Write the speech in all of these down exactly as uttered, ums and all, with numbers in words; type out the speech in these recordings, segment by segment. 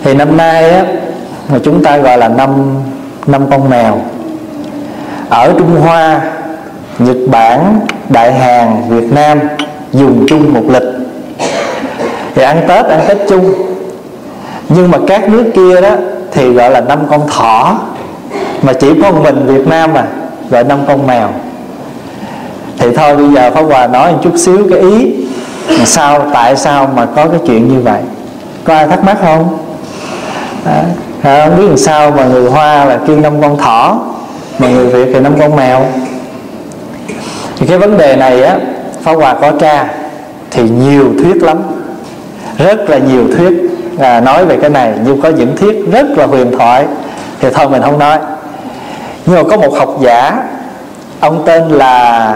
Thì năm nay á, mà chúng ta gọi là năm năm con mèo. Ở Trung Hoa, Nhật Bản, Đại Hàn, Việt Nam dùng chung một lịch thì ăn Tết ăn Tết chung. Nhưng mà các nước kia đó thì gọi là năm con thỏ, mà chỉ có mình Việt Nam mà gọi năm con mèo. Thì thôi bây giờ Pháp Hòa nói một chút xíu cái ý sao, tại sao mà có cái chuyện như vậy. Có ai thắc mắc không? À, không biết làm sao mà người Hoa là kêu năm con thỏ, mà người Việt thì năm con mèo. Thì cái vấn đề này á, Pháp Hòa có tra thì nhiều thuyết lắm, rất là nhiều thuyết à, nói về cái này. Nhưng có những thuyết rất là huyền thoại thì thôi mình không nói. Nhưng mà có một học giả, ông tên là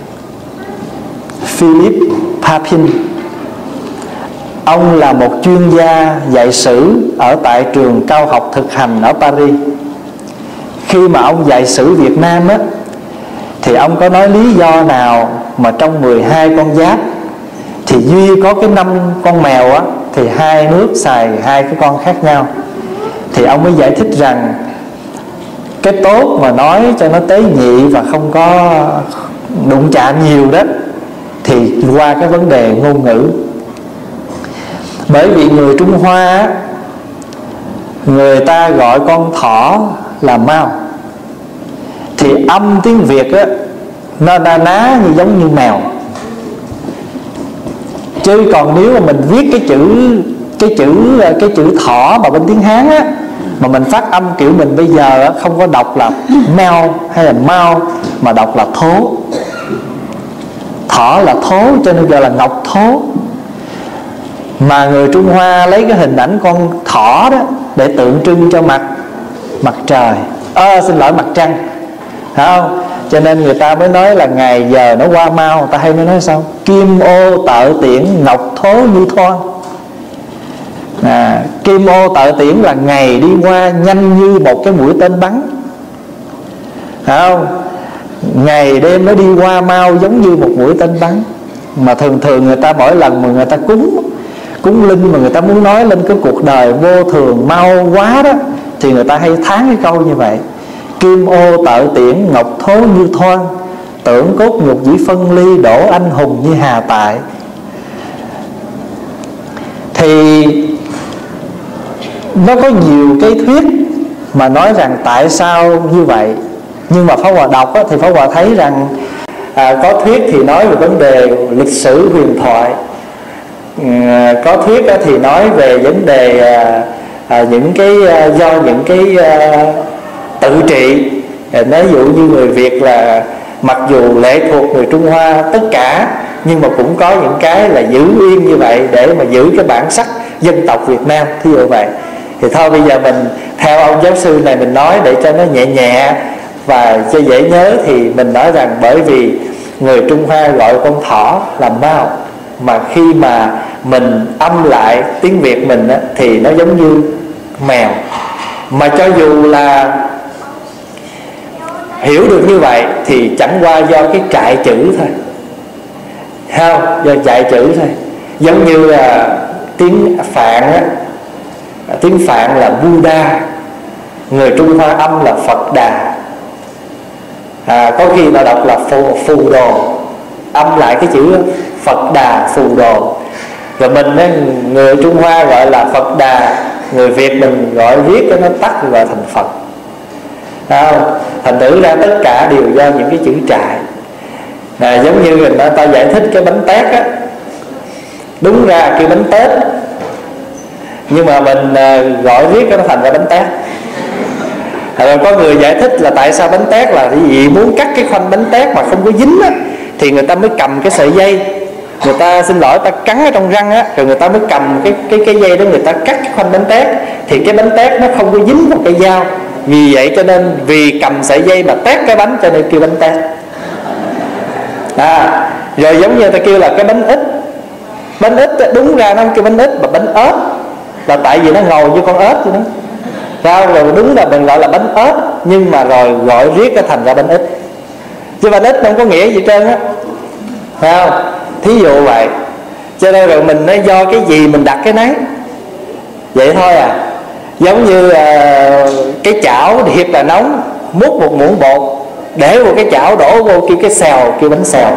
Philip Papin. Ông là một chuyên gia dạy sử ở tại trường cao học thực hành ở Paris. Khi mà ông dạy sử Việt Nam á, thì ông có nói lý do nào mà trong mười hai con giáp thì duy có cái năm con mèo á, thì hai nước xài hai cái con khác nhau. Thì ông mới giải thích rằng cái tốt mà nói cho nó tế nhị và không có đụng chạm nhiều đó thì qua cái vấn đề ngôn ngữ. Bởi vì người Trung Hoa, người ta gọi con thỏ là mao, thì âm tiếng Việt á, nó na ná như giống như mèo. Chứ còn nếu mà mình viết cái chữ cái chữ cái chữ thỏ mà bên tiếng Hán á, mà mình phát âm kiểu mình bây giờ á, không có đọc là meo hay là mau, mà đọc là thố. Thỏ là thố cho nên gọi là ngọc thố. Mà người Trung Hoa lấy cái hình ảnh con thỏ đó để tượng trưng cho mặt mặt trời, à, xin lỗi mặt trăng, phải không? Cho nên người ta mới nói là ngày giờ nó qua mau. Người ta hay nói sao? Kim ô tợ tiễn, ngọc thố như thoan. à, Kim ô tợ tiễn là ngày đi qua nhanh như một cái mũi tên bắn, phải không? Ngày đêm nó đi qua mau giống như một mũi tên bắn. Mà thường thường người ta mỗi lần mà người ta cúng cúng linh mà người ta muốn nói lên cái cuộc đời vô thường mau quá đó, thì người ta hay thán cái câu như vậy: kim ô tợ tiễn, ngọc thố như thoan, tưởng cốt nhục dĩ phân ly, đổ anh hùng như hà tại. Thì nó có nhiều cái thuyết mà nói rằng tại sao như vậy. Nhưng mà Pháp Hòa đọc á, thì Pháp Hòa thấy rằng à, có thuyết thì nói về vấn đề lịch sử huyền thoại, à, có thuyết á, thì nói về vấn đề à, à, những cái à, do những cái à, tự trị. à, Nói dụ như người Việt là mặc dù lệ thuộc người Trung Hoa tất cả, nhưng mà cũng có những cái là giữ yên như vậy để mà giữ cái bản sắc dân tộc Việt Nam, thí dụ vậy. Thì thôi bây giờ mình theo ông giáo sư này mình nói để cho nó nhẹ nhẹ và cho dễ nhớ, thì mình nói rằng bởi vì người Trung Hoa gọi con thỏ là mao, mà khi mà mình âm lại tiếng Việt mình á, thì nó giống như mèo. Mà cho dù là hiểu được như vậy thì chẳng qua do cái trại chữ thôi, không? Do trại chữ thôi. Giống như là tiếng Phạn á, tiếng Phạn là Buddha, người Trung Hoa âm là Phật Đà. à, Có khi là đọc là phù, phù đồ, âm lại cái chữ Phật Đà phù đồ. Rồi mình á, người Trung Hoa gọi là Phật Đà, người Việt mình gọi viết cho nó tắt gọi thành Phật. à, Thành thử ra tất cả đều do những cái chữ trại. à, Giống như người ta giải thích cái bánh tét á, đúng ra cái bánh tết, nhưng mà mình à, gọi viết cho nó thành ra bánh tét. Rồi có người giải thích là tại sao bánh tét là cái gì, muốn cắt cái khoanh bánh tét mà không có dính á, thì người ta mới cầm cái sợi dây, người ta xin lỗi ta cắn ở trong răng á, rồi người ta mới cầm cái cái cái dây đó, người ta cắt cái khoanh bánh tét, thì cái bánh tét nó không có dính vào cây dao. Vì vậy cho nên vì cầm sợi dây mà tét cái bánh cho nên kêu bánh tét. à, Rồi giống như ta kêu là cái bánh ít. Bánh ít đúng ra nó kêu bánh ít, mà bánh ớt là tại vì nó ngồi như con ớt vậy đó. Sao rồi đúng là mình gọi là bánh ớt, nhưng mà rồi gọi riết cái thành ra bánh ít. Chứ bánh ít không có nghĩa gì trơn á, phải không? Thí dụ vậy. Cho nên rồi mình nói do cái gì mình đặt cái nấy, vậy thôi à. Giống như uh, cái chảo thiệt là nóng, múc một muỗng bột, để vô cái chảo đổ vô kêu cái xèo, kêu bánh xèo.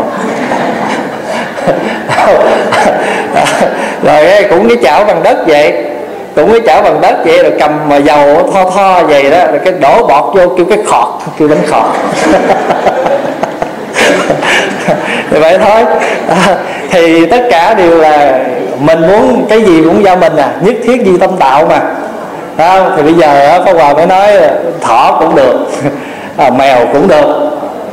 Rồi cũng cái chảo bằng đất vậy, cũng cái chảo bằng đất vậy, rồi cầm mà dầu tho tho vậy đó, rồi cái đổ bọt vô kêu cái khọt, kêu bánh khọt. Thì vậy thôi. À, thì tất cả đều là mình muốn cái gì cũng do mình à, nhất thiết duy tâm tạo mà. À, thì bây giờ Pháp Hòa mới nói thỏ cũng được, à, mèo cũng được.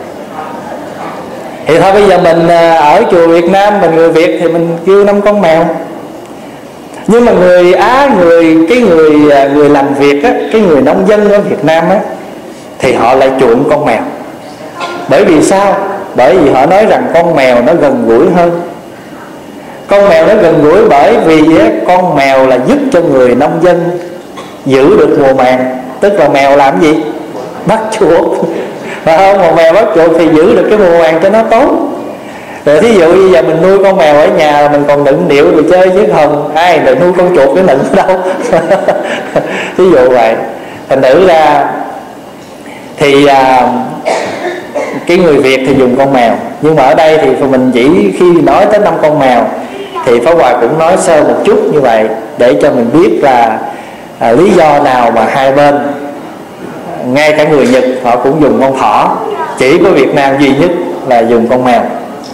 Thì thôi bây giờ mình ở chùa Việt Nam, mình người Việt thì mình kêu năm con mèo. Nhưng mà người Á, người cái người người làm việc á, cái người nông dân ở Việt Nam á, thì họ lại chuộng con mèo. Bởi vì sao? Bởi vì họ nói rằng con mèo nó gần gũi hơn. Con mèo nó gần gũi bởi vì á, con mèo là giúp cho người nông dân giữ được mùa màng. Tức là mèo làm gì? Bắt chuột. Phải không? Mà mèo bắt chuột thì giữ được cái mùa màng cho nó tốt. Rồi thí dụ như giờ mình nuôi con mèo ở nhà, mình còn nựng điệu rồi chơi chứ không ai để nuôi con chuột cái nựng ở đâu. Thí dụ vậy. Thành thử ra thì à, cái người Việt thì dùng con mèo. Nhưng mà ở đây thì mình chỉ khi nói tới năm con mèo thì Pháp Hòa cũng nói sơ một chút như vậy, để cho mình biết là à, lý do nào mà hai bên, ngay cả người Nhật họ cũng dùng con thỏ, chỉ có Việt Nam duy nhất là dùng con mèo.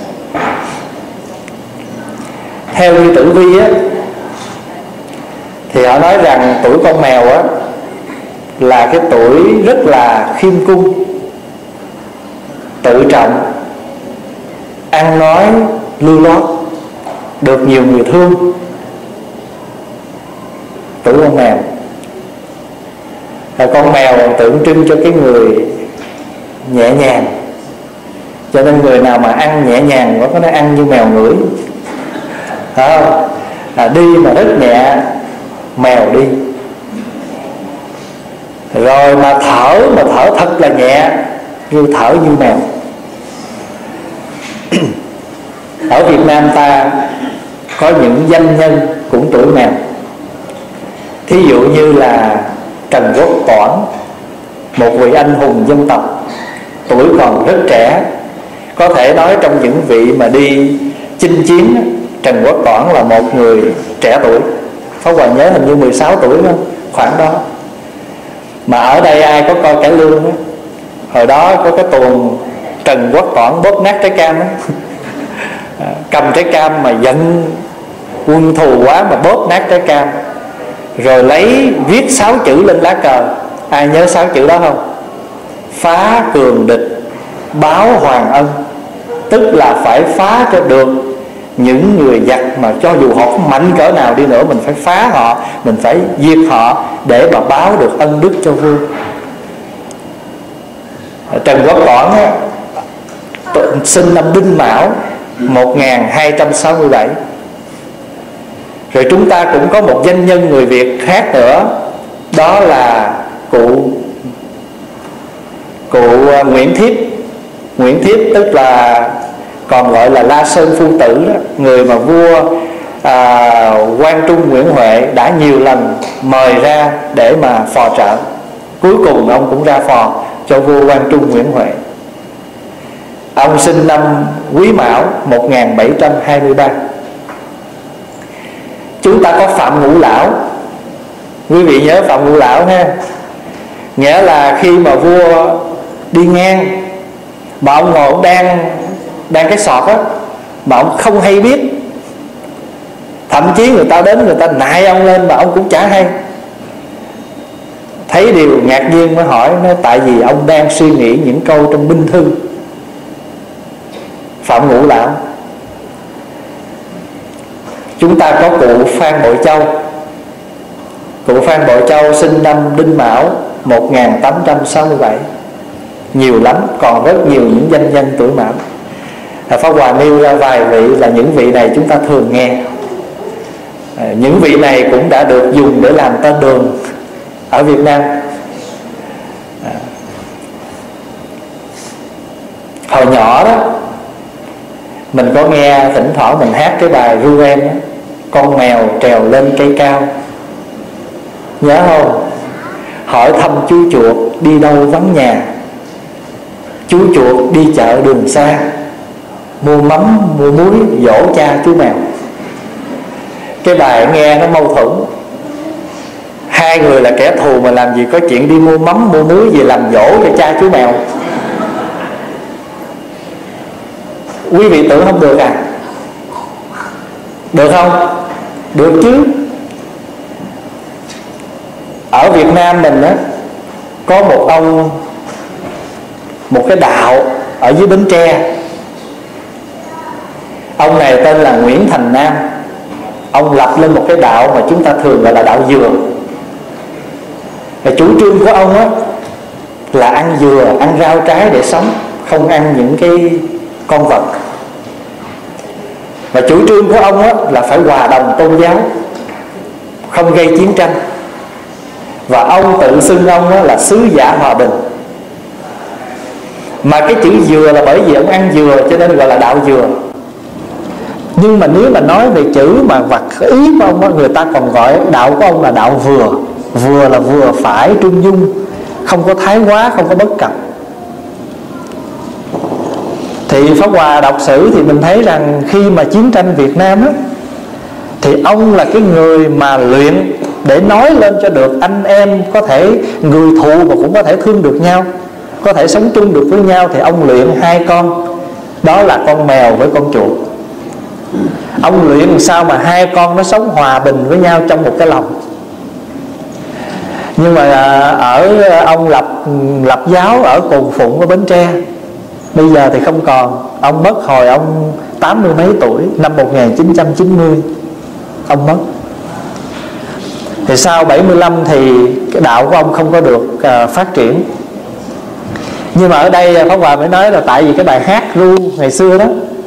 Theo như Tử Vi á, thì họ nói rằng tuổi con mèo á là cái tuổi rất là khiêm cung, tự trọng, ăn nói lưu loát, được nhiều người thương. Tuổi con mèo là con mèo tượng trưng cho cái người nhẹ nhàng. Cho nên người nào mà ăn nhẹ nhàng có nó ăn như mèo ngửi. Phải không? À, đi mà rất nhẹ, mèo đi. Rồi mà thở, mà thở thật là nhẹ, như thở như mèo. Ở Việt Nam ta có những danh nhân cũng tuổi mèo. Thí dụ như là Trần Quốc Toản, một vị anh hùng dân tộc, tuổi còn rất trẻ. Có thể nói trong những vị mà đi chinh chiến, Trần Quốc Toản là một người trẻ tuổi. Pháp Hòa nhớ hình như mười sáu tuổi đó, khoảng đó. Mà ở đây ai có coi Cải Lương đó, hồi đó có cái tuồng Trần Quốc Toản bóp nát trái cam đó. Cầm trái cam mà giận quân thù quá mà bóp nát trái cam, rồi lấy viết sáu chữ lên lá cờ. Ai nhớ sáu chữ đó không? Phá cường địch, báo hoàng ân. Tức là phải phá cho được những người giặc, mà cho dù họ mạnh cỡ nào đi nữa, mình phải phá họ, mình phải diệt họ để mà báo được ân đức cho vua. Trần Quốc Toản á, sinh năm Đinh Mão một nghìn hai trăm sáu mươi bảy. Rồi chúng ta cũng có một danh nhân người Việt khác nữa, đó là cụ cụ Nguyễn Thiếp. Nguyễn Thiếp tức là còn gọi là La Sơn Phu Tử đó, người mà vua à, Quang Trung Nguyễn Huệ đã nhiều lần mời ra để mà phò trợ. Cuối cùng ông cũng ra phò cho vua Quang Trung Nguyễn Huệ. Ông sinh năm Quý Mão một nghìn bảy trăm hai mươi ba. Chúng ta có Phạm Ngũ Lão. Quý vị nhớ Phạm Ngũ Lão ha. Nghĩa là khi mà vua đi ngang, mà ông ngồi ông đang đang cái sọt á, mà ông không hay biết. Thậm chí người ta đến người ta nại ông lên mà ông cũng chả hay. Thấy điều ngạc nhiên mới hỏi, nói tại vì ông đang suy nghĩ những câu trong binh thư. Phạm Ngũ Lão. Chúng ta có cụ Phan Bội Châu. Cụ Phan Bội Châu sinh năm Đinh Mão một nghìn tám trăm sáu mươi bảy. Nhiều lắm, còn rất nhiều những danh nhân tuổi Mão. Pháp Hòa nêu ra vài vị là những vị này chúng ta thường nghe. à, Những vị này cũng đã được dùng để làm tên đường ở Việt Nam. à, Hồi nhỏ đó, mình có nghe thỉnh thoảng mình hát cái bài ru em đó, con mèo trèo lên cây cao. nhớ không? Hỏi thăm chú chuột đi đâu vắng nhà, chú chuột đi chợ đường xa, mua mắm mua muối dỗ cha chú mèo. Cái bài nghe nó mâu thuẫn. Hai người là kẻ thù mà làm gì có chuyện đi mua mắm mua muối gì làm dỗ cho cha chú mèo. Quý vị tưởng không được à? Được không? Được chứ. Ở Việt Nam mình á, có một ông, một cái đạo ở dưới Bến Tre. Ông này tên là Nguyễn Thành Nam. Ông lập lên một cái đạo mà chúng ta thường gọi là đạo dừa. Và chủ trương của ông á là ăn dừa, ăn rau trái để sống, không ăn những cái con vật. Và chủ trương của ông á là phải hòa đồng tôn giáo, không gây chiến tranh. Và ông tự xưng ông á là sứ giả hòa bình. Mà cái chữ dừa là bởi vì ông ăn dừa cho nên gọi là đạo dừa. Nhưng mà nếu mà nói về chữ mà vật ý của ông á, người ta còn gọi đạo của ông là đạo vừa. Vừa là vừa phải, trung dung, không có thái quá, không có bất cập. Thì Pháp Hòa đọc sử thì mình thấy rằng khi mà chiến tranh Việt Nam á, thì ông là cái người mà luyện để nói lên cho được anh em có thể người thù mà cũng có thể thương được nhau, có thể sống chung được với nhau. Thì ông luyện hai con, đó là con mèo với con chuột. Ông luyện sao mà hai con nó sống hòa bình với nhau trong một cái lòng. Nhưng mà ở ông lập lập giáo ở Cồn Phụng ở Bến Tre, bây giờ thì không còn. Ông mất hồi ông tám mươi mấy tuổi, năm một nghìn chín trăm chín mươi ông mất. Thì sau bảy mươi lăm thì cái đạo của ông không có được uh, phát triển. Nhưng mà ở đây Pháp Hòa mới nói là tại vì cái bài hát ru ngày xưa đó,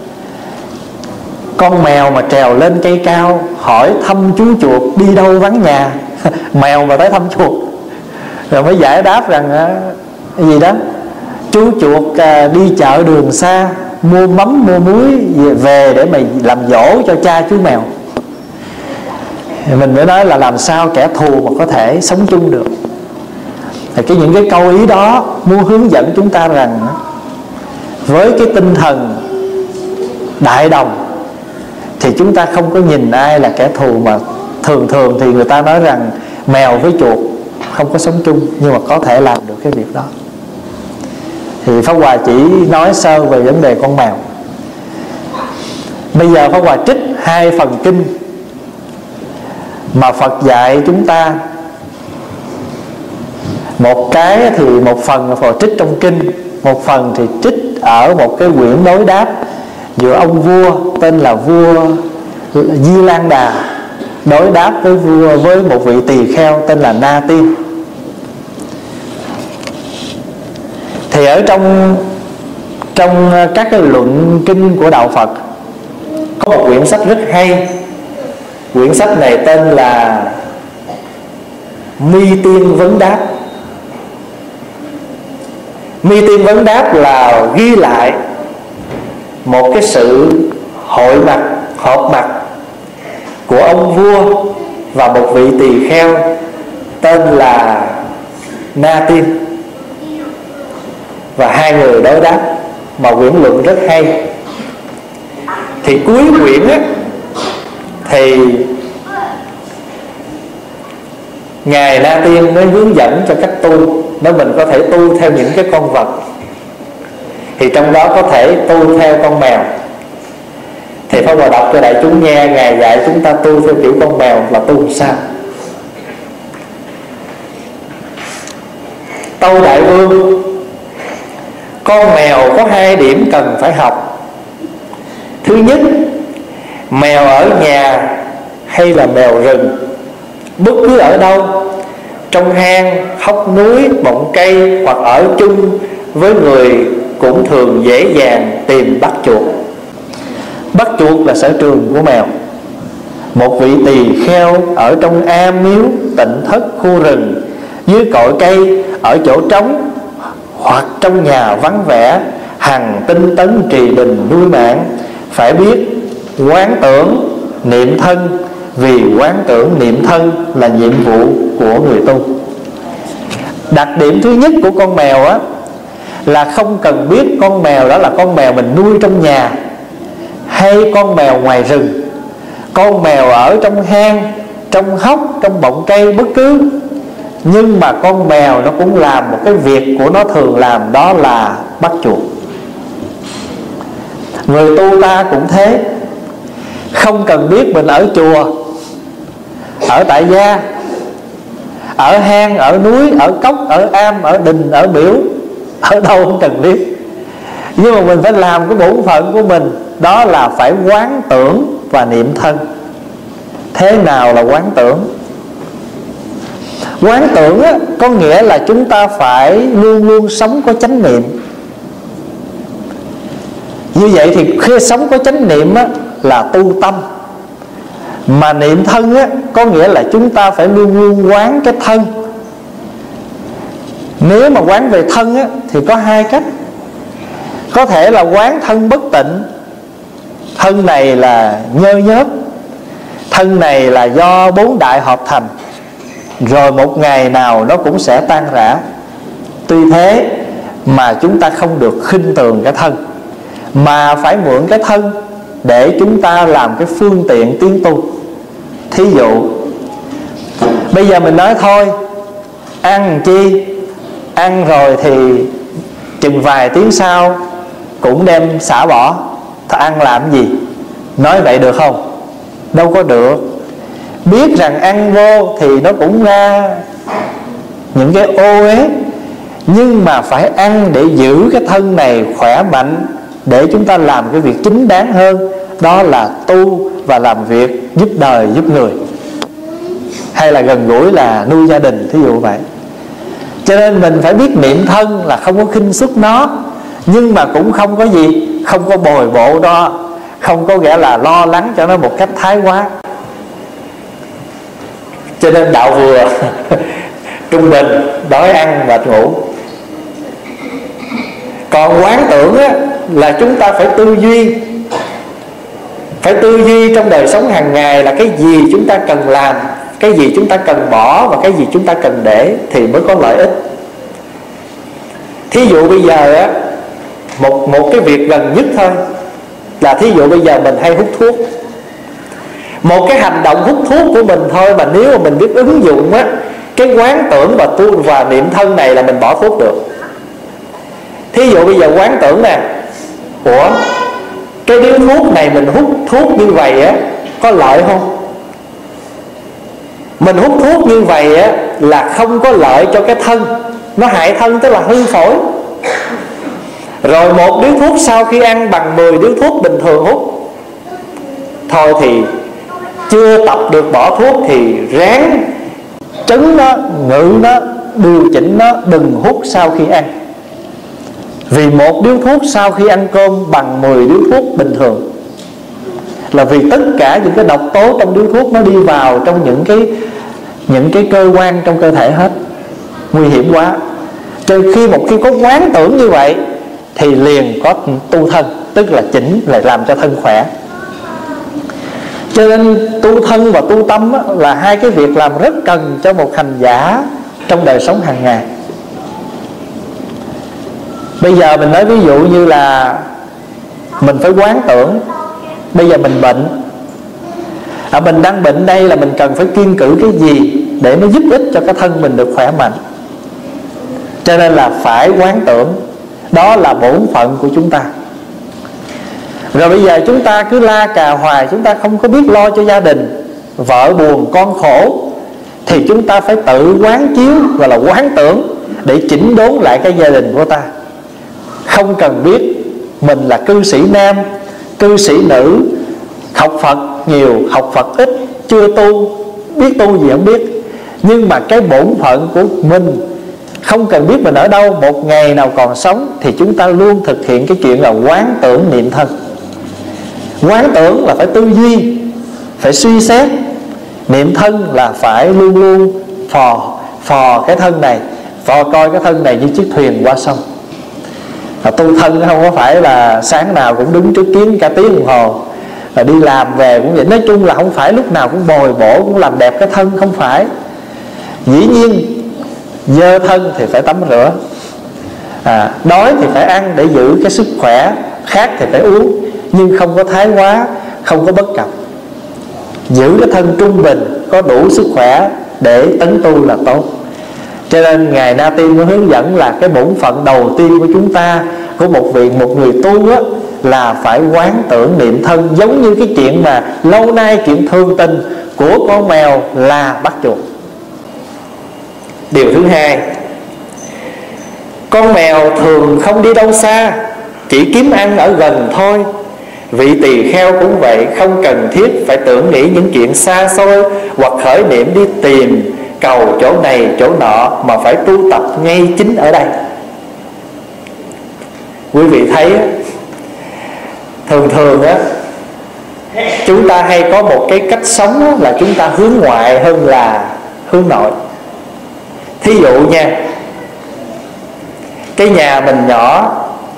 con mèo mà trèo lên cây cao hỏi thăm chú chuột đi đâu vắng nhà. Mèo mà tới thăm chuột, rồi mới giải đáp rằng cái gì đó, chú chuột đi chợ đường xa, mua mắm mua muối về để mà làm dỗ cho cha chú mèo. Mình mới nói là làm sao kẻ thù mà có thể sống chung được. Thì cái những cái câu ý đó muốn hướng dẫn chúng ta rằng với cái tinh thần đại đồng thì chúng ta không có nhìn ai là kẻ thù. Mà thường thường thì người ta nói rằng mèo với chuột không có sống chung, nhưng mà có thể làm được cái việc đó. Thì Pháp Hòa chỉ nói sơ về vấn đề con mèo. Bây giờ Pháp Hòa trích hai phần kinh mà Phật dạy chúng ta. Một cái thì một phần là Phật trích trong kinh, một phần thì trích ở một cái quyển đối đáp giữa ông vua tên là vua Di Lan Đà đối đáp với vua với một vị tỳ kheo tên là Na Tiên. Thì ở trong trong các cái luận kinh của đạo Phật có một quyển sách rất hay. Quyển sách này tên là Mi Tiên Vấn Đáp. Mi Tiên Vấn Đáp là ghi lại một cái sự hội mặt, họp mặt của ông vua và một vị tỳ kheo tên là Na Tiên. Và hai người đối đáp mà quyển luận rất hay. Thì cuối quyển á, thì Ngài Na Tiên mới hướng dẫn cho cách tu, nếu mình có thể tu theo những cái con vật. Thì trong đó có thể tu theo con mèo. Thì Pháp Hòa đọc cho đại chúng nghe. Ngài dạy chúng ta tu theo kiểu con mèo là tu sao? Tâu Đại Vương, con mèo có hai điểm cần phải học. Thứ nhất, mèo ở nhà hay là mèo rừng, bất cứ ở đâu, trong hang, hốc núi, bọng cây hoặc ở chung với người cũng thường dễ dàng tìm bắt chuột. Bắt chuột là sở trường của mèo. Một vị tỳ kheo ở trong am miếu, tịnh thất, khu rừng, dưới cội cây, ở chỗ trống hoặc trong nhà vắng vẻ, hằng tinh tấn trì đình nuôi mạng, phải biết quán tưởng, niệm thân, vì quán tưởng niệm thân là nhiệm vụ của người tu. Đặc điểm thứ nhất của con mèo á là không cần biết con mèo đó là con mèo mình nuôi trong nhà hay con mèo ngoài rừng, con mèo ở trong hang, trong hốc, trong bọng cây, bất cứ. Nhưng mà con mèo nó cũng làm một cái việc của nó thường làm, đó là bắt chuột. Người tu ta cũng thế. Không cần biết mình ở chùa, ở tại gia, ở hang, ở núi, ở cốc, ở am, ở đình, ở miễu, ở đâu không cần biết. Nhưng mà mình phải làm cái bổn phận của mình, đó là phải quán tưởng và niệm thân. Thế nào là quán tưởng? Quán tưởng á, có nghĩa là chúng ta phải luôn luôn sống có chánh niệm. Như vậy thì khi sống có chánh niệm á, là tu tâm. Mà niệm thân á, có nghĩa là chúng ta phải luôn luôn quán cái thân. Nếu mà quán về thân á, thì có hai cách. Có thể là quán thân bất tịnh. Thân này là nhơ nhớp, thân này là do bốn đại hợp thành, rồi một ngày nào nó cũng sẽ tan rã. Tuy thế mà chúng ta không được khinh thường cái thân, mà phải mượn cái thân để chúng ta làm cái phương tiện tiến tu. Thí dụ bây giờ mình nói thôi, ăn chi, ăn rồi thì chừng vài tiếng sau cũng đem xả bỏ, thôi ăn làm gì? Nói vậy được không? Đâu có được. Biết rằng ăn vô thì nó cũng ra những cái ô uế, nhưng mà phải ăn để giữ cái thân này khỏe mạnh, để chúng ta làm cái việc chính đáng hơn, đó là tu và làm việc giúp đời giúp người, hay là gần gũi là nuôi gia đình, thí dụ vậy. Cho nên mình phải biết niệm thân là không có khinh suất nó, nhưng mà cũng không có gì, không có bồi bổ đó, không có nghĩa là lo lắng cho nó một cách thái quá. Cho nên đạo vừa trung bình, đói ăn mệt ngủ. Còn quán tưởng á, là chúng ta phải tư duy. Phải tư duy trong đời sống hàng ngày là cái gì chúng ta cần làm, cái gì chúng ta cần bỏ và cái gì chúng ta cần để thì mới có lợi ích. Thí dụ bây giờ á, một, một cái việc gần nhất thôi là thí dụ bây giờ mình hay hút thuốc. Một cái hành động hút thuốc của mình thôi mà nếu mà mình biết ứng dụng á, cái quán tưởng và tu và niệm thân này là mình bỏ thuốc được. Thí dụ bây giờ quán tưởng nè, ủa cái điếu thuốc này mình hút thuốc như vậy á có lợi không? Mình hút thuốc như vậy á là không có lợi cho cái thân, nó hại thân, tức là hư phổi. Rồi một điếu thuốc sau khi ăn bằng mười điếu thuốc bình thường hút. Thôi thì chưa tập được bỏ thuốc thì ráng trấn nó, ngự nó, điều chỉnh nó, đừng hút sau khi ăn. Vì một điếu thuốc sau khi ăn cơm bằng mười điếu thuốc bình thường, là vì tất cả những cái độc tố trong điếu thuốc nó đi vào trong những cái những cái cơ quan trong cơ thể hết, nguy hiểm quá. Cho khi một khi có quán tưởng như vậy thì liền có tu thân, tức là chỉnh, lại làm cho thân khỏe. Cho nên tu thân và tu tâm là hai cái việc làm rất cần cho một hành giả trong đời sống hàng ngày. Bây giờ mình nói ví dụ như là mình phải quán tưởng. Bây giờ mình bệnh, à, mình đang bệnh đây là mình cần phải kiêng cữ cái gì để nó giúp ích cho cái thân mình được khỏe mạnh. Cho nên là phải quán tưởng. Đó là bổn phận của chúng ta. Rồi bây giờ chúng ta cứ la cà hoài, chúng ta không có biết lo cho gia đình, vợ buồn con khổ, thì chúng ta phải tự quán chiếu, gọi là quán tưởng, để chỉnh đốn lại cái gia đình của ta. Không cần biết mình là cư sĩ nam, cư sĩ nữ, học Phật nhiều, học Phật ít, chưa tu, biết tu gì không biết. Nhưng mà cái bổn phận của mình, không cần biết mình ở đâu, một ngày nào còn sống thì chúng ta luôn thực hiện cái chuyện là quán tưởng niệm thân. Quán tưởng là phải tư duy, phải suy xét. Niệm thân là phải luôn luôn phò phò cái thân này, phò coi cái thân này như chiếc thuyền qua sông. Và tu thân không có phải là sáng nào cũng đứng trước kiến cả tiếng đồng hồ, Rồi đi làm về cũng vậy. Nói chung là không phải lúc nào cũng bồi bổ, cũng làm đẹp cái thân, không phải. Dĩ nhiên dơ thân thì phải tắm rửa, à, đói thì phải ăn để giữ cái sức khỏe, khát thì phải uống, nhưng không có thái quá, không có bất cập. Giữ cái thân trung bình, có đủ sức khỏe để tấn tu là tốt. Cho nên Ngài Na Tiên có hướng dẫn là cái bổn phận đầu tiên của chúng ta, của một vị một người tu á, là phải quán tưởng niệm thân. Giống như cái chuyện mà lâu nay chuyện thương tình của con mèo là bắt chuột. Điều thứ hai, con mèo thường không đi đâu xa, chỉ kiếm ăn ở gần thôi. Vị tỳ kheo cũng vậy, không cần thiết phải tưởng nghĩ những chuyện xa xôi hoặc khởi niệm đi tìm cầu chỗ này chỗ nọ, mà phải tu tập ngay chính ở đây. Quý vị thấy thường thường á, chúng ta hay có một cái cách sống á, là chúng ta hướng ngoại hơn là hướng nội. Thí dụ nha, cái nhà mình nhỏ,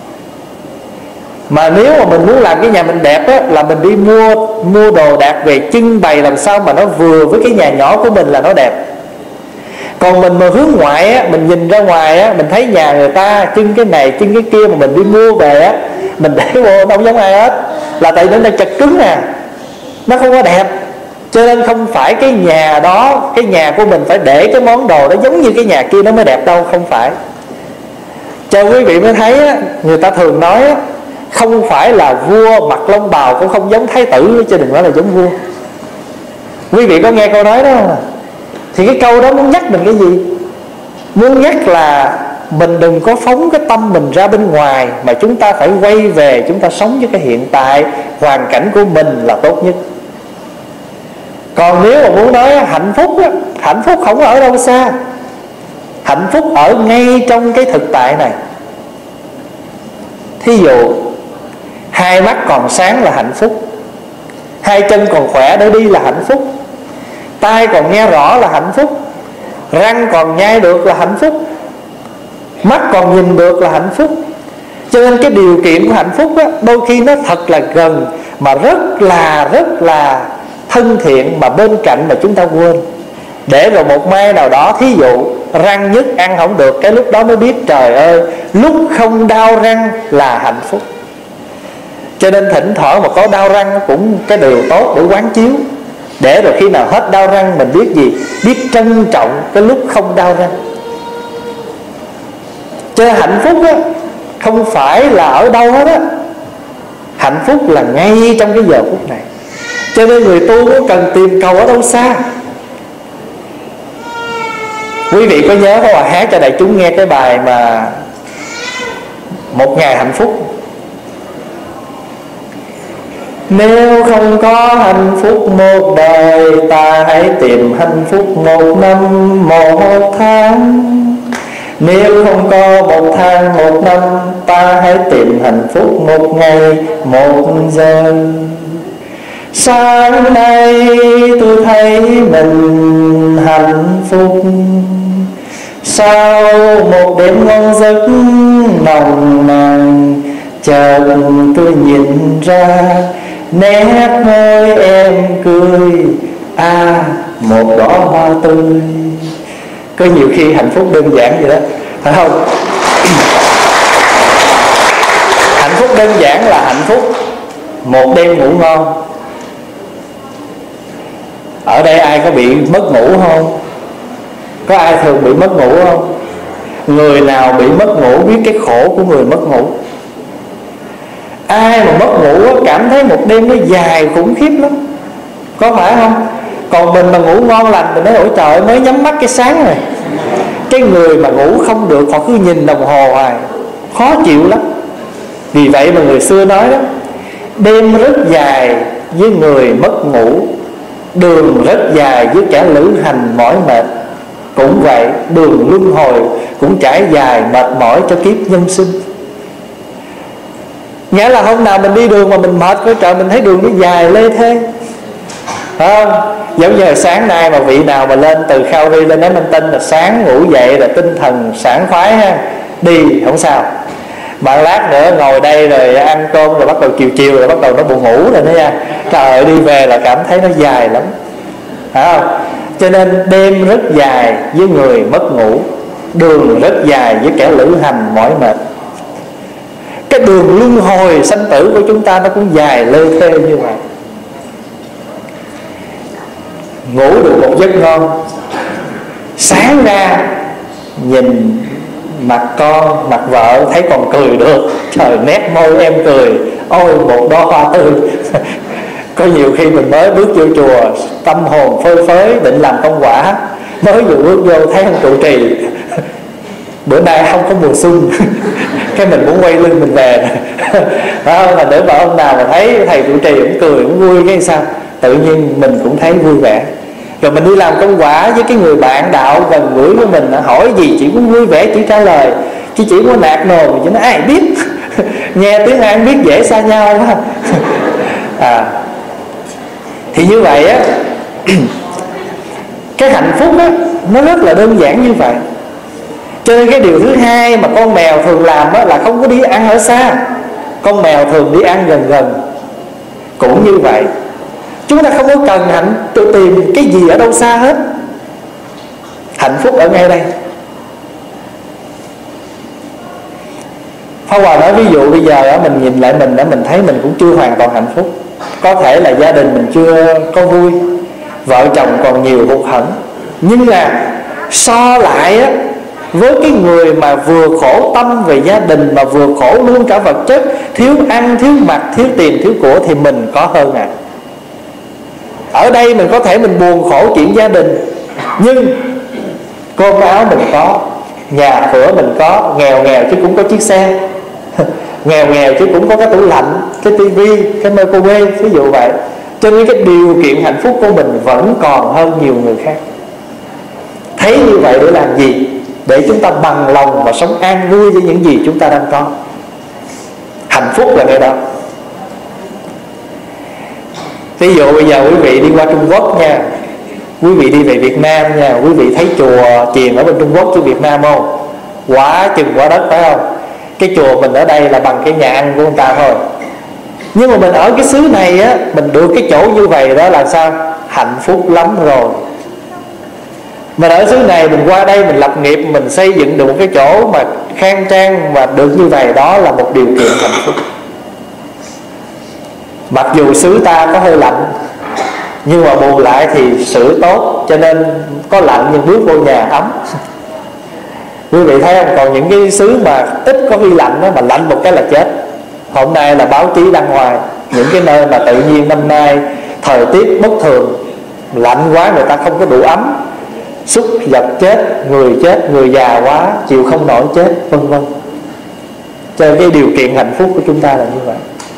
mà nếu mà mình muốn làm cái nhà mình đẹp á, là mình đi mua mua đồ đạc về trưng bày làm sao mà nó vừa với cái nhà nhỏ của mình là nó đẹp. Còn mình mà hướng ngoại á, mình nhìn ra ngoài á, mình thấy nhà người ta trưng cái này trưng cái kia, mà mình đi mua về á, mình để vô nó không giống ai hết, là tại nó chật cứng à, nó không có đẹp. Cho nên không phải cái nhà đó, cái nhà của mình phải để cái món đồ đó giống như cái nhà kia nó mới đẹp đâu, không phải. Cho quý vị mới thấy á, người ta thường nói á, không phải là vua mặc long bào cũng không giống thái tử, chứ đừng nói là giống vua. Quý vị có nghe câu nói đó không à? Thì cái câu đó muốn nhắc mình cái gì? Muốn nhắc là mình đừng có phóng cái tâm mình ra bên ngoài, mà chúng ta phải quay về, chúng ta sống với cái hiện tại, hoàn cảnh của mình là tốt nhất. Còn nếu mà muốn nói hạnh phúc á, hạnh phúc không ở đâu xa. Hạnh phúc ở ngay trong cái thực tại này. Thí dụ hai mắt còn sáng là hạnh phúc, hai chân còn khỏe để đi là hạnh phúc, tai còn nghe rõ là hạnh phúc, răng còn nhai được là hạnh phúc, mắt còn nhìn được là hạnh phúc. Cho nên cái điều kiện của hạnh phúc á, đôi khi nó thật là gần, mà rất là rất là thân thiện, mà bên cạnh mà chúng ta quên. Để rồi một mai nào đó, thí dụ răng nhức ăn không được, cái lúc đó mới biết trời ơi, lúc không đau răng là hạnh phúc. Cho nên thỉnh thoảng mà có đau răng cũng cái điều tốt để quán chiếu, để rồi khi nào hết đau răng mình biết gì? Biết trân trọng cái lúc không đau răng. Cho nên hạnh phúc á, không phải là ở đâu hết á. Hạnh phúc là ngay trong cái giờ phút này. Cho nên người tu có cần tìm cầu ở đâu xa. Quý vị có nhớ không, hát cho đại chúng nghe cái bài mà Một Ngày Hạnh Phúc. Nếu không có hạnh phúc một đời, ta hãy tìm hạnh phúc một năm một tháng. Nếu không có một tháng một năm, ta hãy tìm hạnh phúc một ngày một giờ. Sáng nay tôi thấy mình hạnh phúc, sau một đêm ngon giấc nồng nàn, chợt tôi nhìn ra nét môi em cười, à một đóa hoa tươi. Có nhiều khi hạnh phúc đơn giản vậy đó, phải không? Hạnh phúc đơn giản là hạnh phúc một đêm ngủ ngon. Ở đây ai có bị mất ngủ không? Có ai thường bị mất ngủ không? Người nào bị mất ngủ biết cái khổ của người mất ngủ. Ai mà mất ngủ cảm thấy một đêm nó dài khủng khiếp lắm, có phải không? Còn mình mà ngủ ngon lành mình nói ôi trời ơi, mới nhắm mắt cái sáng rồi. Cái người mà ngủ không được họ cứ nhìn đồng hồ hoài, khó chịu lắm. Vì vậy mà người xưa nói đó, đêm rất dài với người mất ngủ, đường rất dài với kẻ lữ hành mỏi mệt. Cũng vậy, đường luân hồi cũng trải dài mệt mỏi cho kiếp nhân sinh. Nghĩa là hôm nào mình đi đường mà mình mệt coi trời, mình thấy đường nó dài lê thê, phải không? Giống như sáng nay mà vị nào mà lên từ Khao Ri lên đến Minh Tinh là sáng ngủ dậy là tinh thần sảng khoái ha, đi không sao. Mà lát nữa ngồi đây rồi ăn cơm rồi bắt đầu chiều chiều rồi bắt đầu nó buồn ngủ rồi đó nha. Trời ơi, đi về là cảm thấy nó dài lắm, phải không? Cho nên đêm rất dài với người mất ngủ, đường rất dài với kẻ lữ hành mỏi mệt. Cái đường luân hồi sanh tử của chúng ta nó cũng dài lê thê như vậy. Ngủ được một giấc ngon, sáng ra nhìn mặt con, mặt vợ thấy còn cười được. Trời, nét môi em cười, ôi một đóa hoa tươi. Có nhiều khi mình mới bước vô chùa, tâm hồn phơi phới định làm công quả, mới vừa bước vô thấy ông trụ trì bữa nay không có mùa xuân. Cái mình muốn quay lưng mình về. Phải không? Là để mà ông nào mà thấy thầy trụ trì cũng cười cũng vui, cái sao tự nhiên mình cũng thấy vui vẻ. Rồi mình đi làm công quả với cái người bạn đạo gần gũi của mình, hỏi gì chỉ cũng vui vẻ, chỉ trả lời, chứ chỉ có nạt nồi mà chỉ nói ai biết. Nghe tiếng ai biết dễ xa nhau quá. À, thì như vậy á, cái hạnh phúc á nó rất là đơn giản như vậy. Cho nên cái điều thứ hai mà con mèo thường làm á là không có đi ăn ở xa. Con mèo thường đi ăn gần gần. Cũng như vậy, chúng ta không có cần hạnh tự tìm cái gì ở đâu xa hết. Hạnh phúc ở ngay đây. Pháp Hòa nói ví dụ bây giờ mình nhìn lại mình đã, mình thấy mình cũng chưa hoàn toàn hạnh phúc. Có thể là gia đình mình chưa có vui, vợ chồng còn nhiều hụt hẫng. Nhưng là so lại á, với cái người mà vừa khổ tâm về gia đình mà vừa khổ luôn cả vật chất, thiếu ăn, thiếu mặc, thiếu tiền, thiếu của, thì mình có hơn à. Ở đây mình có thể mình buồn khổ chuyện gia đình, nhưng cơm áo mình có, nhà cửa mình có, nghèo nghèo chứ cũng có chiếc xe. Nghèo nghèo chứ cũng có cái tủ lạnh, cái tivi, cái microwave, ví dụ vậy. Cho nên cái điều kiện hạnh phúc của mình vẫn còn hơn nhiều người khác. Thấy như vậy để làm gì? Để chúng ta bằng lòng và sống an vui với những gì chúng ta đang có. Hạnh phúc là cái đó. Ví dụ bây giờ quý vị đi qua Trung Quốc nha, quý vị đi về Việt Nam nha, quý vị thấy chùa chiền ở bên Trung Quốc chứ Việt Nam không? Quá chừng quá đất, phải không? Cái chùa mình ở đây là bằng cái nhà ăn của người ta thôi. Nhưng mà mình ở cái xứ này á, mình được cái chỗ như vậy đó là sao? Hạnh phúc lắm rồi. Mình ở xứ này, mình qua đây mình lập nghiệp, mình xây dựng được một cái chỗ mà khang trang mà được như vậy, đó là một điều kiện hạnh phúc. Mặc dù xứ ta có hơi lạnh, nhưng mà bù lại thì sưởi tốt, cho nên có lạnh nhưng bước vô nhà ấm. Quý vị thấy không? Còn những cái xứ mà ít có ghi lạnh đó, mà lạnh một cái là chết. Hôm nay là báo chí đăng hoài những cái nơi mà tự nhiên năm nay thời tiết bất thường, lạnh quá người ta không có đủ ấm, súc vật chết, người chết, người già quá chịu không nổi chết, vân vân. Cho nên cái điều kiện hạnh phúc của chúng ta là như vậy.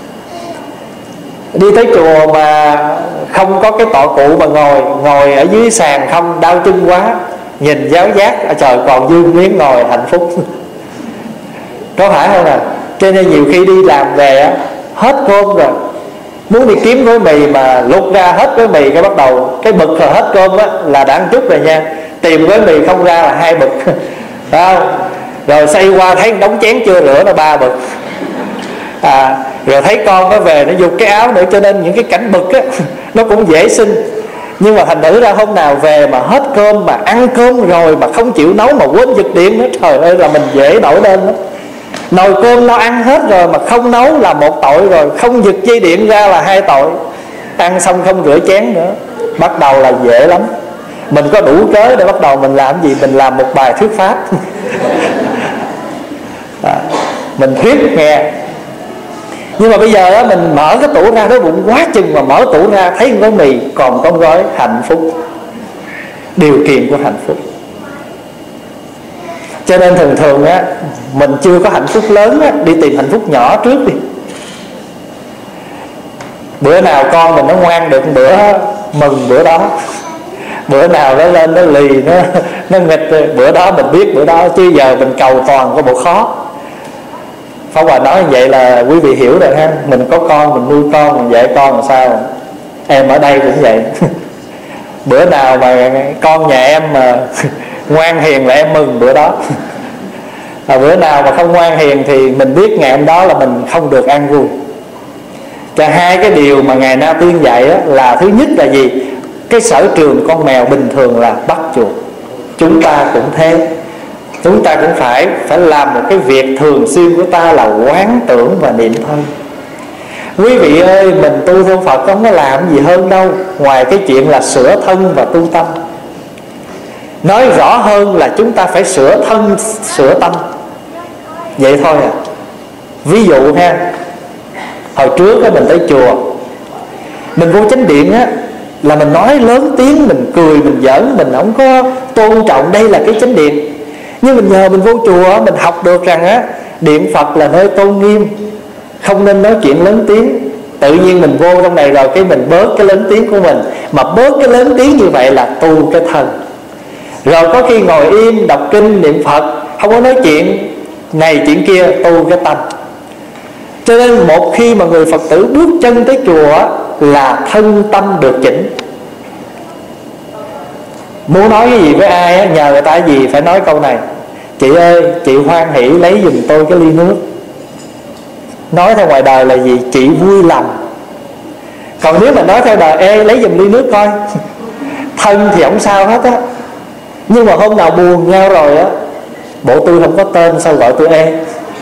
Đi tới chùa mà không có cái tọa cụ mà ngồi, ngồi ở dưới sàn không, đau chân quá, nhìn giáo giác, à, trời còn dư miếng ngồi, hạnh phúc. Có phải không à? Cho nên nhiều khi đi làm về á, hết cơm rồi, muốn đi kiếm gói mì mà lục ra hết gói mì, cái bắt đầu cái bực rồi hết cơm á là đã ăn chút rồi nha. Tìm gói mì không ra là hai bực. Phải không? Rồi xoay qua thấy đống chén chưa rửa là ba bực. À, rồi thấy con nó về nó giục cái áo nữa, cho nên những cái cảnh bực á nó cũng dễ sinh. Nhưng mà thành thử ra hôm nào về mà hết cơm, mà ăn cơm rồi mà không chịu nấu mà quên giật điện nữa, trời ơi là mình dễ nổi lên đó. Nồi cơm nó ăn hết rồi mà không nấu là một tội rồi, không giật dây điện ra là hai tội. Ăn xong không rửa chén nữa, bắt đầu là dễ lắm. Mình có đủ cớ để bắt đầu mình làm gì? Mình làm một bài thuyết pháp. À, mình thuyết nghe. Nhưng mà bây giờ đó, mình mở cái tủ ra, đói bụng quá chừng mà mở tủ ra thấy gói mì còn có gói, hạnh phúc. Điều kiện của hạnh phúc. Cho nên thường thường á, mình chưa có hạnh phúc lớn á, đi tìm hạnh phúc nhỏ trước đi. Bữa nào con mình nó ngoan được bữa, mừng bữa đó. Bữa nào nó lên nó lì, nó, nó nghịch, bữa đó mình biết bữa đó. Chứ giờ mình cầu toàn có bộ khó. Pháp Hòa nói như vậy là quý vị hiểu rồi ha. Mình có con, mình nuôi con, mình dạy con làm sao. Em ở đây cũng vậy. Bữa nào mà con nhà em mà ngoan hiền là em mừng bữa đó. À, bữa nào mà không ngoan hiền thì mình biết ngày hôm đó là mình không được an vui. Cho hai cái điều mà Ngài Na Tiên dạy đó, là thứ nhất là gì? Cái sở trường con mèo bình thường là bắt chuột. Chúng ta cũng thế. Chúng ta cũng phải phải làm một cái việc thường xuyên của ta là quán tưởng và niệm thân. Quý vị ơi, mình tu theo Phật không có làm gì hơn đâu, ngoài cái chuyện là sửa thân và tu tâm. Nói rõ hơn là chúng ta phải sửa thân, sửa tâm. Vậy thôi à. Ví dụ ha, hồi trước á, mình tới chùa, mình vô chánh điện á, là mình nói lớn tiếng, mình cười, mình giỡn, mình không có tôn trọng đây là cái chánh điện. Nhưng mình nhờ mình vô chùa, mình học được rằng á, điện Phật là nơi tôn nghiêm, không nên nói chuyện lớn tiếng. Tự nhiên mình vô trong này rồi, cái mình bớt cái lớn tiếng của mình. Mà bớt cái lớn tiếng như vậy là tu cái thân. Rồi có khi ngồi im, đọc kinh, niệm Phật, không có nói chuyện này chuyện kia, tu cái tâm. Cho nên một khi mà người Phật tử bước chân tới chùa là thân tâm được chỉnh. Muốn nói cái gì với ai á, nhờ người ta cái gì phải nói câu này: chị ơi, chị hoan hỷ lấy giùm tôi cái ly nước. Nói theo ngoài đời là gì? Chị vui lòng. Còn nếu mà nói theo đời: ê, lấy giùm ly nước coi. Thân thì không sao hết á, nhưng mà hôm nào buồn nhau rồi á, bộ tôi không có tên sao gọi tôi ê.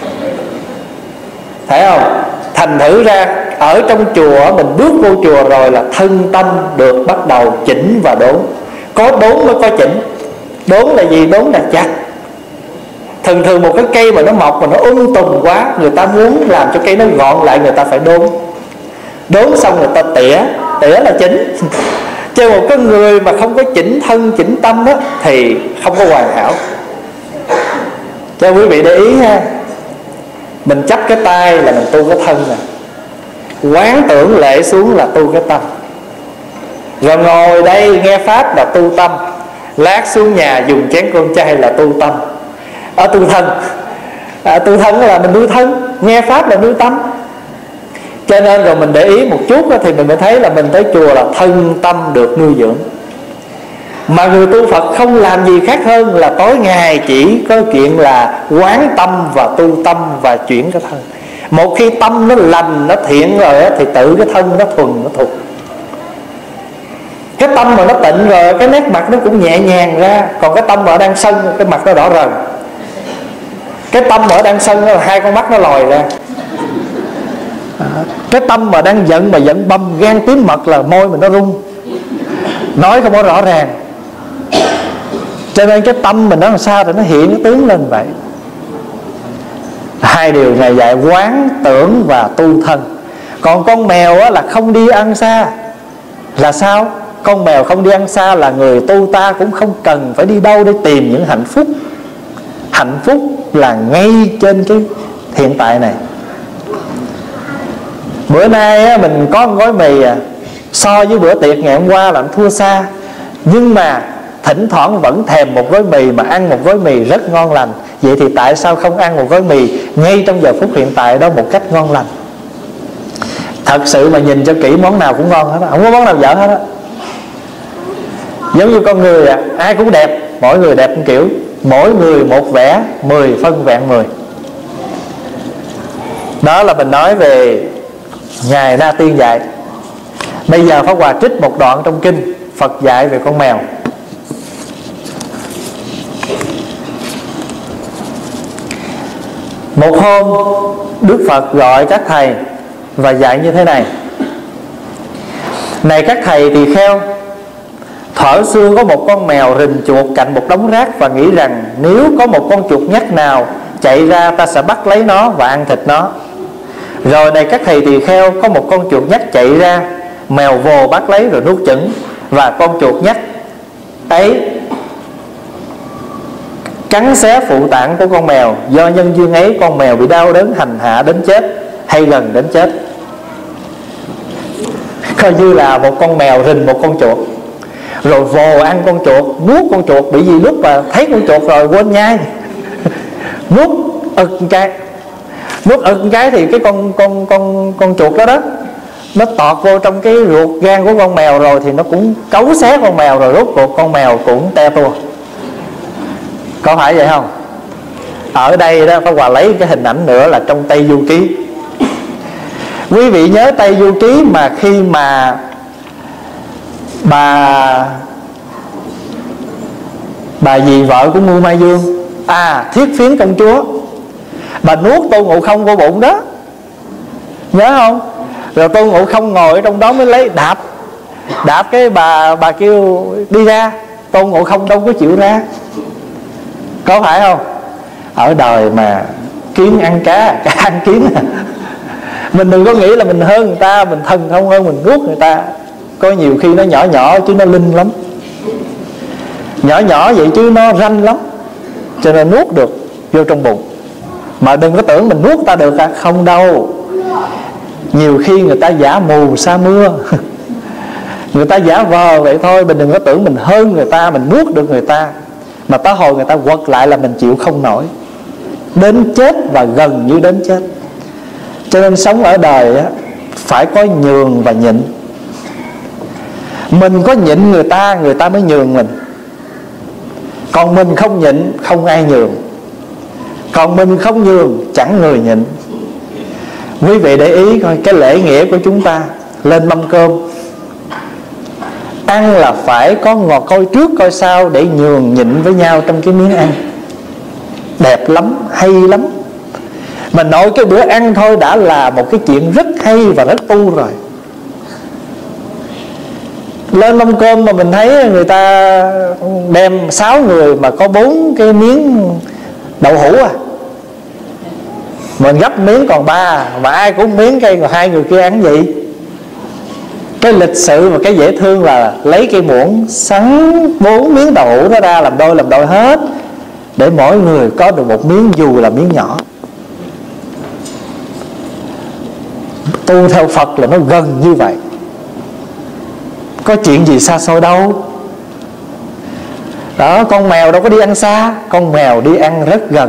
Thấy không? Thành thử ra ở trong chùa, mình bước vô chùa rồi là thân tâm được bắt đầu chỉnh và đốn. Có đốn mới có chỉnh. Đốn là gì? Đốn là chặt. Thường thường một cái cây mà nó mọc mà nó um tùm quá, người ta muốn làm cho cây nó gọn lại, người ta phải đốn. Đốn xong người ta tỉa. Tỉa là chỉnh. Chứ một cái người mà không có chỉnh thân, chỉnh tâm á, thì không có hoàn hảo. Cho quý vị để ý ha, mình chắp cái tay là mình tu cái thân nè, quán tưởng lệ xuống là tu cái tâm, rồi ngồi đây nghe pháp là tu tâm, lát xuống nhà dùng chén cơm chay là tu tâm. Ở tu thân à, tu thân là mình nuôi thân, nghe pháp là nuôi tâm. Cho nên rồi mình để ý một chút đó, thì mình mới thấy là mình tới chùa là thân tâm được nuôi dưỡng. Mà người tu Phật không làm gì khác hơn là tối ngày chỉ có chuyện là quán tâm và tu tâm và chuyển cái thân. Một khi tâm nó lành, nó thiện rồi đó, thì tự cái thân nó thuần, nó thuộc. Cái tâm mà nó tịnh rồi, cái nét mặt nó cũng nhẹ nhàng ra. Còn cái tâm mà đang sân, cái mặt nó đỏ rần. Cái tâm mà đang sân, hai con mắt nó lòi ra. Cái tâm mà đang giận, mà giận bầm gan tím mật là môi mình nó rung, nói không có rõ ràng. Cho nên cái tâm mình nó làm sao thì nó hiện cái tướng lên vậy. Hai điều này dạy quán tưởng và tu thân. Còn con mèo á, là không đi ăn xa. Là sao? Con mèo không đi ăn xa là người tu ta cũng không cần phải đi đâu để tìm những hạnh phúc. Hạnh phúc là ngay trên cái hiện tại này. Bữa nay á, mình có một gói mì à, so với bữa tiệc ngày hôm qua là thua xa. Nhưng mà thỉnh thoảng vẫn thèm một gói mì, mà ăn một gói mì rất ngon lành. Vậy thì tại sao không ăn một gói mì ngay trong giờ phút hiện tại đó một cách ngon lành? Thật sự mà nhìn cho kỹ, món nào cũng ngon hết đó, không có món nào dở hết đó. Giống như con người à, ai cũng đẹp, mỗi người đẹp một kiểu, mỗi người một vẻ, mười phân vẹn mười. Đó là mình nói về Ngài Na Tiên dạy. Bây giờ Pháp Hòa trích một đoạn trong kinh Phật dạy về con mèo. Một hôm Đức Phật gọi các thầy và dạy như thế này: này các thầy tỳ kheo, thuở xưa có một con mèo rình chuột cạnh một đống rác và nghĩ rằng nếu có một con chuột nhắt nào chạy ra, ta sẽ bắt lấy nó và ăn thịt nó. Rồi này các thầy tỳ kheo, có một con chuột nhắt chạy ra, mèo vồ bắt lấy rồi nuốt chửng, và con chuột nhắt ấy cắn xé phụ tạng của con mèo. Do nhân duyên ấy, con mèo bị đau đớn hành hạ đến chết hay gần đến chết. Coi như là một con mèo rình một con chuột, rồi vồ ăn con chuột, nuốt con chuột. Bị gì lúc mà thấy con chuột rồi quên nhai, nuốt ực một cái, nuốt ực một cái thì cái con con con con chuột đó đó nó tọt vô trong cái ruột gan của con mèo, rồi thì nó cũng cấu xé con mèo, rồi rốt cuộc con mèo cũng te tua. Có phải vậy không? Ở đây đó Pháp Hòa lấy cái hình ảnh nữa là trong Tây Du Ký. Quý vị nhớ Tây Du Ký mà khi mà bà bà gì vợ của Ngưu Mai Dương, à Thiết Phiến công chúa, bà nuốt Tôn Ngộ Không vô bụng đó, nhớ không? Rồi Tôn Ngộ Không ngồi ở trong đó mới lấy đạp đạp cái bà bà kêu đi ra. Tôn Ngộ Không đâu có chịu ra, có phải không? Ở đời mà kiến ăn cá, cá ăn kiến à. Mình đừng có nghĩ là mình hơn người ta, mình thần không hơn mình nuốt người ta. Có nhiều khi nó nhỏ nhỏ chứ nó linh lắm, nhỏ nhỏ vậy chứ nó ranh lắm, cho nên nuốt được vô trong bụng. Mà đừng có tưởng mình nuốt ta được à, không đâu. Nhiều khi người ta giả mù sa mưa người ta giả vờ vậy thôi. Mình đừng có tưởng mình hơn người ta, mình nuốt được người ta, mà tới hồi người ta quật lại là mình chịu không nổi, đến chết và gần như đến chết. Cho nên sống ở đời á, phải có nhường và nhịn. Mình có nhịn người ta, người ta mới nhường mình. Còn mình không nhịn, không ai nhường. Còn mình không nhường, chẳng người nhịn. Quý vị để ý coi cái lễ nghĩa của chúng ta. Lên mâm cơm, ăn là phải có ngọt coi trước coi sau, để nhường nhịn với nhau trong cái miếng ăn. Đẹp lắm, hay lắm. Mà nội cái bữa ăn thôi đã là một cái chuyện rất hay và rất tu rồi. Lên mâm cơm mà mình thấy người ta đem sáu người mà có bốn cái miếng đậu hũ à, mình gấp miếng còn ba, mà ai cũng miếng cây, còn hai người kia ăn gì. Cái lịch sự và cái dễ thương là lấy cây muỗng sắn bốn miếng đậu hũ đó ra, làm đôi làm đôi hết, để mỗi người có được một miếng dù là miếng nhỏ. Tu theo Phật là nó gần như vậy, có chuyện gì xa xôi đâu. Đó, con mèo đâu có đi ăn xa, con mèo đi ăn rất gần.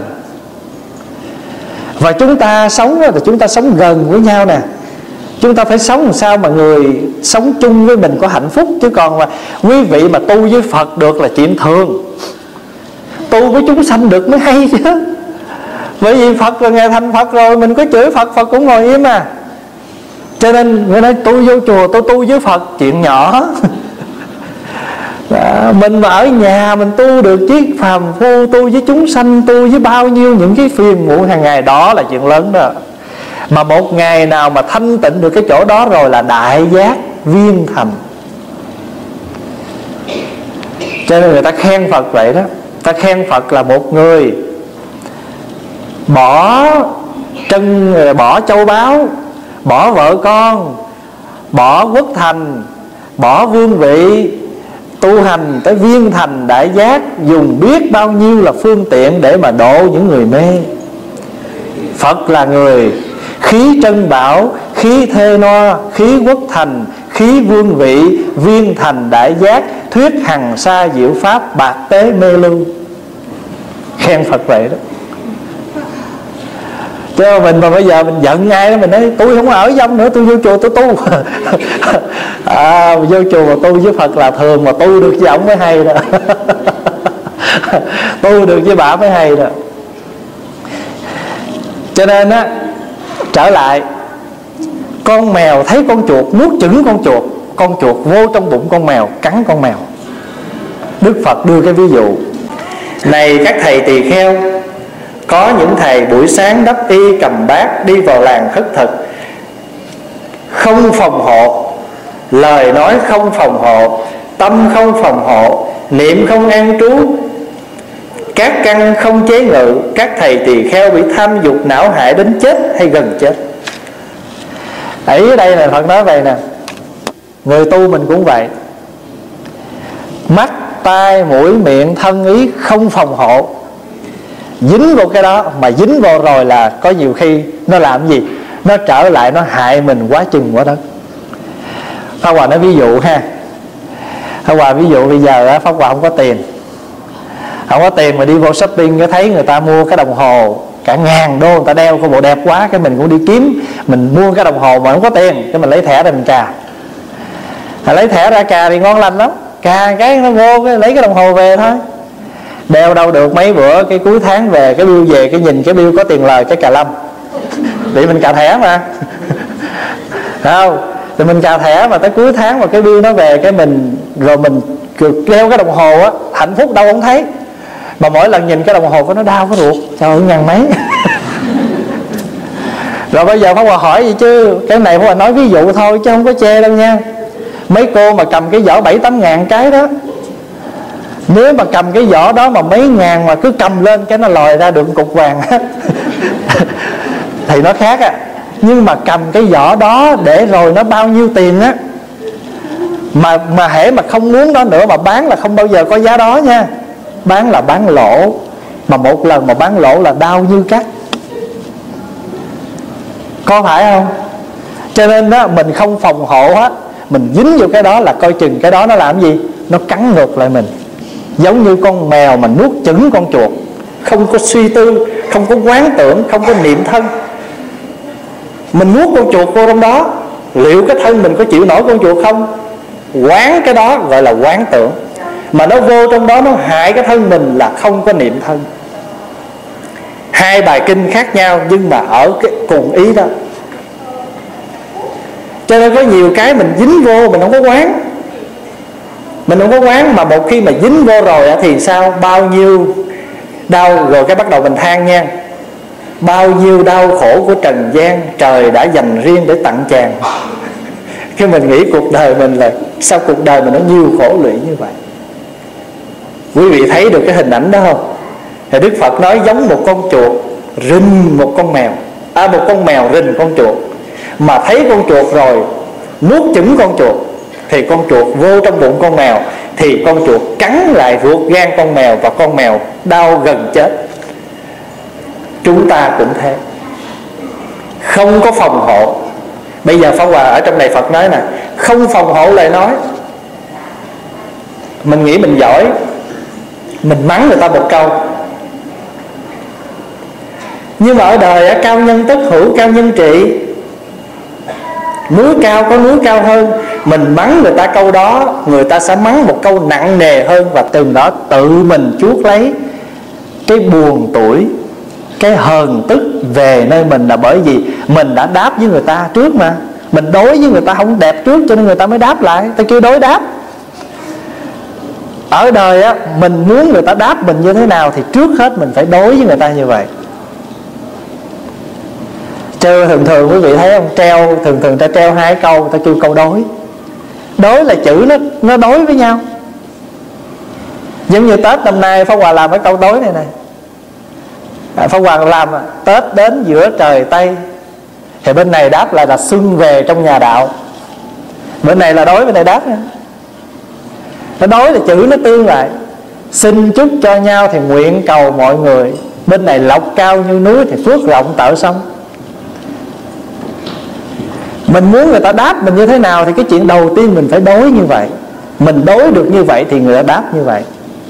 Và chúng ta sống thì chúng ta sống gần với nhau nè. Chúng ta phải sống làm sao mà người sống chung với mình có hạnh phúc. Chứ còn mà quý vị mà tu với Phật được là chuyện thường, tu với chúng sanh được mới hay chứ. Bởi vì Phật là Ngài thành Phật rồi, mình có chửi Phật, Phật cũng ngồi im à. Cho nên người nói tôi vô chùa tôi tu với Phật chuyện nhỏ. Đó, mình mà ở nhà mình tu được chiếc phàm phu, tu với chúng sanh, tu với bao nhiêu những cái phiền muộn hàng ngày, đó là chuyện lớn đó. Mà một ngày nào mà thanh tịnh được cái chỗ đó rồi là đại giác viên thành. Cho nên người ta khen Phật vậy đó. Ta khen Phật là một người bỏ trân, bỏ châu báu, bỏ vợ con, bỏ quốc thành, bỏ vương vị, tu hành tới viên thành đại giác, dùng biết bao nhiêu là phương tiện để mà độ những người mê. Phật là người khí trân bảo, khí thê no, khí quốc thành, khí vương vị, viên thành đại giác, thuyết hằng sa diệu pháp, bạc tế mê lưu. Khen Phật vậy đó. Chứ mình mà bây giờ mình giận ai đó, mình nói tôi không ở dông nữa, tôi vô chùa tôi tu. À, vô chùa mà tu với Phật là thường, mà tu được với ổng mới hay đó. Tu được với bà mới hay đó. Cho nên á, trở lại, con mèo thấy con chuột nuốt chửng con chuột, con chuột vô trong bụng con mèo cắn con mèo. Đức Phật đưa cái ví dụ này: các thầy tỳ kheo, có những thầy buổi sáng đắp y cầm bát đi vào làng khất thực, không phòng hộ, lời nói không phòng hộ, tâm không phòng hộ, niệm không an trú, các căn không chế ngự, các thầy tỳ kheo bị tham dục não hại đến chết hay gần chết. Ấy ở đây là Phật nói vậy nè, người tu mình cũng vậy. Mắt, tai, mũi, miệng, thân, ý không phòng hộ, dính vào cái đó, mà dính vào rồi là có nhiều khi nó làm gì? Nó trở lại nó hại mình quá chừng quá đất. Pháp Hòa nói ví dụ ha. Pháp Hòa ví dụ bây giờ Pháp Hòa không có tiền, không có tiền mà đi vô shopping, cái thấy người ta mua cái đồng hồ cả ngàn đô, người ta đeo cái bộ đẹp quá, cái mình cũng đi kiếm, mình mua cái đồng hồ mà không có tiền, cái mình lấy thẻ ra mình cà. Lấy thẻ ra cà thì ngon lành lắm, cà cái nó vô cái lấy cái đồng hồ về thôi. Đeo đâu được mấy bữa cái cuối tháng về cái bill về, cái nhìn cái bill có tiền lời cái cà lâm, vì mình cà thẻ mà không, thì mình cà thẻ mà tới cuối tháng mà cái bill nó về cái mình, rồi mình đeo cái đồng hồ á, hạnh phúc đâu không thấy, mà mỗi lần nhìn cái đồng hồ có nó đau cái ruột, trời ơi ngàn mấy. Rồi bây giờ Pháp Hòa hỏi gì chứ, cái này Pháp Hòa nói ví dụ thôi chứ không có chê đâu nha. Mấy cô mà cầm cái giỏ bảy tám ngàn cái đó, nếu mà cầm cái giỏ đó mà mấy ngàn mà cứ cầm lên cái nó lòi ra được cục vàng thì nó khác á. Nhưng mà cầm cái giỏ đó để rồi nó bao nhiêu tiền á, Mà mà hễ mà không muốn đó nữa mà bán là không bao giờ có giá đó nha. Bán là bán lỗ, mà một lần mà bán lỗ là đau như cắt, có phải không? Cho nên đó mình không phòng hộ hết, mình dính vô cái đó là coi chừng cái đó nó làm gì, nó cắn ngược lại mình. Giống như con mèo mà nuốt chửng con chuột, không có suy tư, không có quán tưởng, không có niệm thân. Mình nuốt con chuột vô trong đó, liệu cái thân mình có chịu nổi con chuột không? Quán cái đó gọi là quán tưởng. Mà nó vô trong đó nó hại cái thân mình là không có niệm thân. Hai bài kinh khác nhau nhưng mà ở cái cùng ý đó. Cho nên có nhiều cái mình dính vô mình không có quán, mình không có quán, mà một khi mà dính vô rồi thì sao? Bao nhiêu đau, rồi cái bắt đầu mình than nha, bao nhiêu đau khổ của trần gian trời đã dành riêng để tặng chàng. Khi mình nghĩ cuộc đời mình là sao cuộc đời mình nó nhiều khổ lụy như vậy. Quý vị thấy được cái hình ảnh đó không? Thì Đức Phật nói giống một con chuột rình một con mèo, à một con mèo rình con chuột, mà thấy con chuột rồi nuốt chửng con chuột, thì con chuột vô trong bụng con mèo, thì con chuột cắn lại ruột gan con mèo, và con mèo đau gần chết. Chúng ta cũng thế, không có phòng hộ. Bây giờ Pháp Hòa ở trong này Phật nói nè, không phòng hộ lời nói. Mình nghĩ mình giỏi, mình mắng người ta một câu, nhưng mà ở đời cao nhân tất hữu cao nhân trị. Núi cao có núi cao hơn, mình mắng người ta câu đó, người ta sẽ mắng một câu nặng nề hơn, và từ đó tự mình chuốc lấy cái buồn tủi, cái hờn tức về nơi mình, là bởi vì mình đã đáp với người ta trước mà. Mình đối với người ta không đẹp trước cho nên người ta mới đáp lại, ta kêu đối đáp. Ở đời á, mình muốn người ta đáp mình như thế nào thì trước hết mình phải đối với người ta như vậy. Chứ thường thường quý vị thấy không, treo thường thường ta treo hai câu, ta kêu câu đối. Đối là chữ nó nó đối với nhau. Giống như Tết năm nay Pháp Hòa làm cái câu đối này này. à, Pháp Hòa làm à, Tết đến giữa trời Tây, thì bên này đáp lại là xuân về trong nhà đạo. Bên này là đối, bên này đáp nữa. Nó đối là chữ nó tương lại. Xin chúc cho nhau thì nguyện cầu mọi người, bên này lộc cao như núi thì phước rộng tợ sông. Mình muốn người ta đáp mình như thế nào thì cái chuyện đầu tiên mình phải đối như vậy. Mình đối được như vậy thì người ta đáp như vậy.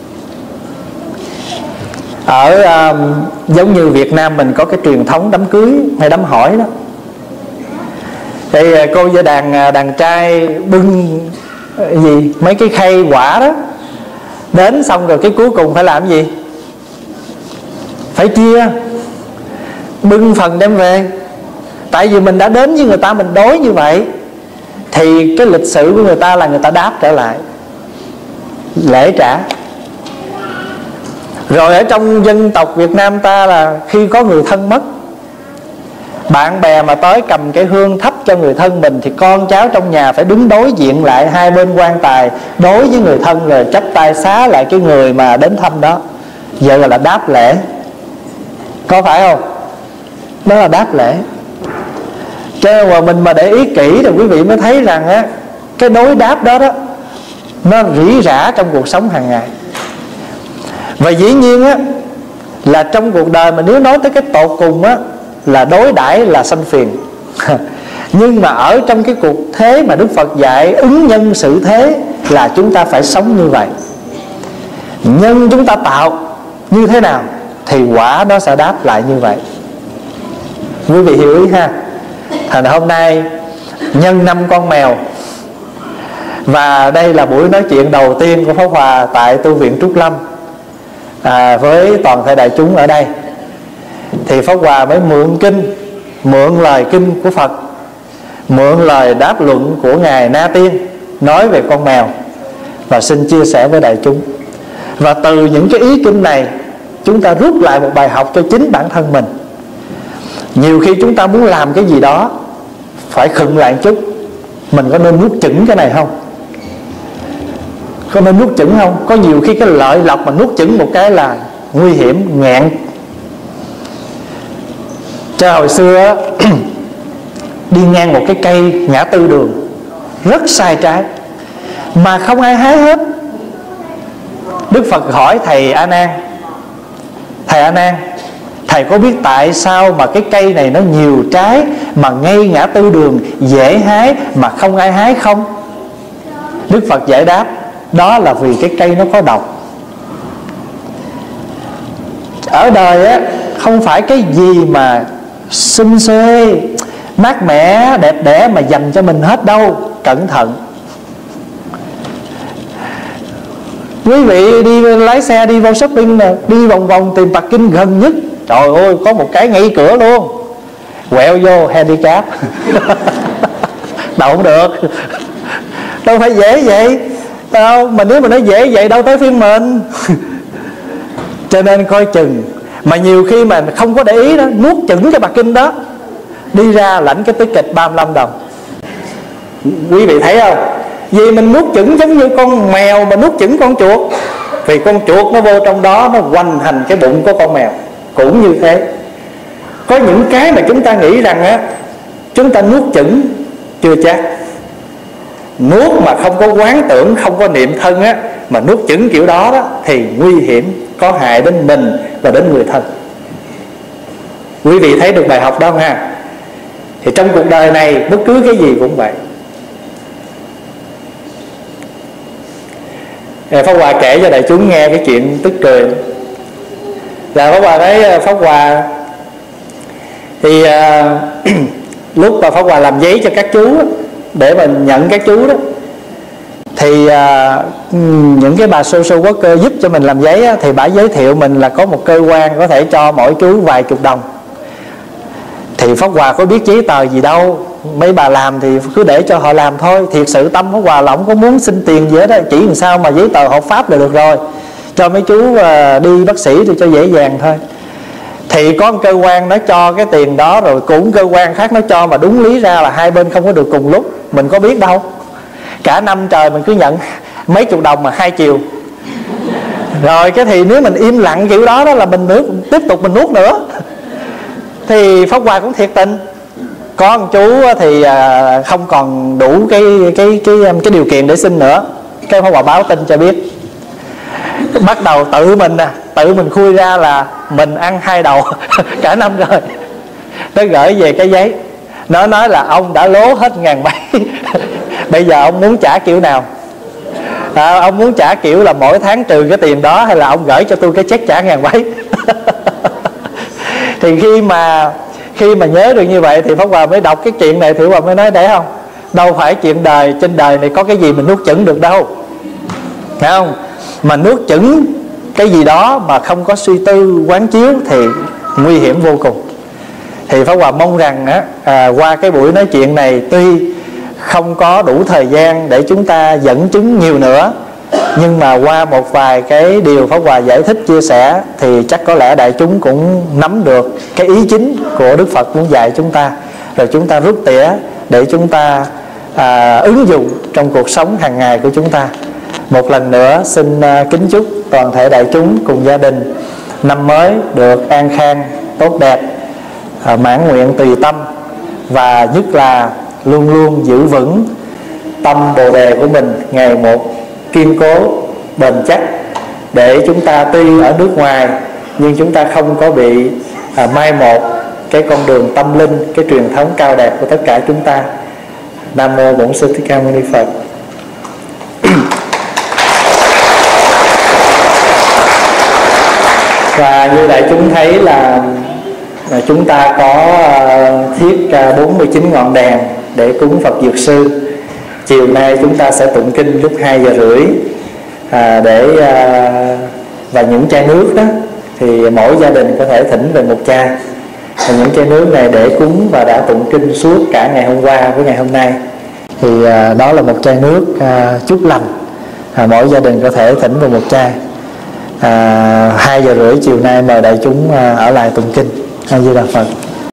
Ở uh, giống như Việt Nam mình có cái truyền thống đám cưới hay đám hỏi đó, thì cô với đàn đàn trai bưng gì mấy cái khay quả đó đến, xong rồi cái cuối cùng phải làm gì? Phải chia, bưng phần đem về. Tại vì mình đã đến với người ta, mình đối như vậy, thì cái lịch sử của người ta là người ta đáp trở lại, lễ trả. Rồi ở trong dân tộc Việt Nam ta là khi có người thân mất, bạn bè mà tới cầm cái hương thắp cho người thân mình, thì con cháu trong nhà phải đứng đối diện lại hai bên quan tài, đối với người thân, rồi chắp tay xá lại cái người mà đến thăm đó. Giờ là đáp lễ, có phải không? Đó là đáp lễ. Cho nên mà mình mà để ý kỹ thì quý vị mới thấy rằng á, cái đối đáp đó đó nó rỉ rả trong cuộc sống hàng ngày. Và dĩ nhiên á, là trong cuộc đời mà nếu nói tới cái tột cùng á, là đối đãi là sanh phiền. Nhưng mà ở trong cái cuộc thế mà Đức Phật dạy ứng nhân xử thế, là chúng ta phải sống như vậy. Nhân chúng ta tạo như thế nào thì quả nó sẽ đáp lại như vậy. Quý vị hiểu ý ha. Thành hôm nay nhân năm con mèo, và đây là buổi nói chuyện đầu tiên của Pháp Hòa tại tu viện Trúc Lâm. à, với toàn thể đại chúng ở đây, thì Pháp Hòa mới mượn kinh, mượn lời kinh của Phật, mượn lời đáp luận của Ngài Na Tiên nói về con mèo, và xin chia sẻ với đại chúng. Và từ những cái ý kinh này, chúng ta rút lại một bài học cho chính bản thân mình. Nhiều khi chúng ta muốn làm cái gì đó phải khựng lại một chút. Mình có nên nuốt chửng cái này không? Có nên nuốt chửng không? Có nhiều khi cái lợi lộc mà nuốt chửng một cái là nguy hiểm, nghẹn. Cho hồi xưa đi ngang một cái cây ngã tư đường rất sai trái mà không ai hái hết. Đức Phật hỏi thầy A Nan: Thầy A Nan, thầy có biết tại sao mà cái cây này nó nhiều trái mà ngay ngã tư đường dễ hái mà không ai hái không? Đức Phật giải đáp: đó là vì cái cây nó có độc. Ở đời á, không phải cái gì mà xum xuê, mát mẻ, đẹp đẽ mà dành cho mình hết đâu. Cẩn thận. Quý vị đi lái xe đi vào shopping nè, đi vòng vòng tìm parking gần nhất, trời ơi có một cái ngay cửa luôn, quẹo vô handicap. Đâu không được, đâu phải dễ vậy đâu. Mà nếu mà nói dễ vậy đâu tới phiên mình. Cho nên coi chừng. Mà nhiều khi mà không có để ý đó, nuốt chửng cái parking đó, đi ra lãnh cái ticket ba mươi lăm đồng. Quý vị thấy không? Vì mình nuốt chửng giống như con mèo mà nuốt chửng con chuột. Vì con chuột nó vô trong đó, nó hoành hành cái bụng của con mèo. Cũng như thế, có những cái mà chúng ta nghĩ rằng á, chúng ta nuốt chửng chưa chắc. Nuốt mà không có quán tưởng, không có niệm thân á, mà nuốt chửng kiểu đó, đó thì nguy hiểm, có hại đến mình và đến người thân. Quý vị thấy được bài học đó không ha? Thì trong cuộc đời này bất cứ cái gì cũng vậy. Pháp Hòa kể cho đại chúng nghe cái chuyện tức cười. Là Pháp Hòa thấy Pháp Hòa thì uh, lúc mà Pháp Hòa làm giấy cho các chú đó, để mình nhận các chú đó, thì uh, những cái bà social worker giúp cho mình làm giấy á, thì bà giới thiệu mình là có một cơ quan có thể cho mỗi chú vài chục đồng. Thì Pháp Hòa có biết giấy tờ gì đâu, mấy bà làm thì cứ để cho họ làm thôi. Thiệt sự tâm Pháp Hòa là không có muốn xin tiền gì hết đó, chỉ làm sao mà giấy tờ hợp pháp là được rồi, cho mấy chú uh, đi bác sĩ thì cho dễ dàng thôi. Thì có một cơ quan nó cho cái tiền đó, rồi cũng cơ quan khác nó cho, mà đúng lý ra là hai bên không có được cùng lúc. Mình có biết đâu, cả năm trời mình cứ nhận mấy chục đồng mà hai chiều. Rồi cái thì nếu mình im lặng kiểu đó đó là mình nước tiếp tục mình nuốt nữa. Thì Pháp Hòa cũng thiệt tình. Có một chú thì không còn đủ cái cái cái cái điều kiện để xin nữa. Cái Pháp Hòa báo tin cho biết. Bắt đầu tự mình nè, tự mình khui ra là mình ăn hai đầu cả năm rồi. Nó gửi về cái giấy, nó nói là ông đã lố hết ngàn mấy. Bây giờ ông muốn trả kiểu nào? À, ông muốn trả kiểu là mỗi tháng trừ cái tiền đó, hay là ông gửi cho tôi cái check trả ngàn mấy? Thì khi mà khi mà nhớ được như vậy thì Pháp Hòa mới đọc cái chuyện này, thì Pháp Hòa mới nói để không, đâu phải chuyện đời, trên đời này có cái gì mình nuốt chửng được đâu, phải không? Mà nuốt chửng cái gì đó mà không có suy tư quán chiếu thì nguy hiểm vô cùng. Thì Pháp Hòa mong rằng á, à, qua cái buổi nói chuyện này, tuy không có đủ thời gian để chúng ta dẫn chứng nhiều nữa, nhưng mà qua một vài cái điều Pháp Hòa giải thích chia sẻ thì chắc có lẽ đại chúng cũng nắm được cái ý chính của Đức Phật muốn dạy chúng ta, rồi chúng ta rút tỉa để chúng ta à, ứng dụng trong cuộc sống hàng ngày của chúng ta. Một lần nữa xin à, kính chúc toàn thể đại chúng cùng gia đình năm mới được an khang, tốt đẹp, à, mãn nguyện tùy tâm, và nhất là luôn luôn giữ vững tâm bồ đề của mình ngày một kiên cố, bền chắc, để chúng ta tuy ở nước ngoài nhưng chúng ta không có bị à, mai một cái con đường tâm linh, cái truyền thống cao đẹp của tất cả chúng ta. Nam mô Bổn Sư Thích Ca Mâu Ni Phật. Và như đại chúng thấy là, là chúng ta có uh, thiết uh, bốn mươi chín ngọn đèn để cúng Phật Dược Sư. Chiều nay chúng ta sẽ tụng kinh lúc hai giờ rưỡi à, để à, và những chai nước đó thì mỗi gia đình có thể thỉnh về một chai. Và những chai nước này để cúng và đã tụng kinh suốt cả ngày hôm qua với ngày hôm nay. Thì à, đó là một chai nước à, chúc lành, à, mỗi gia đình có thể thỉnh về một chai. à, hai giờ rưỡi chiều nay mời đại chúng à, ở lại tụng kinh. A Di Đà Phật.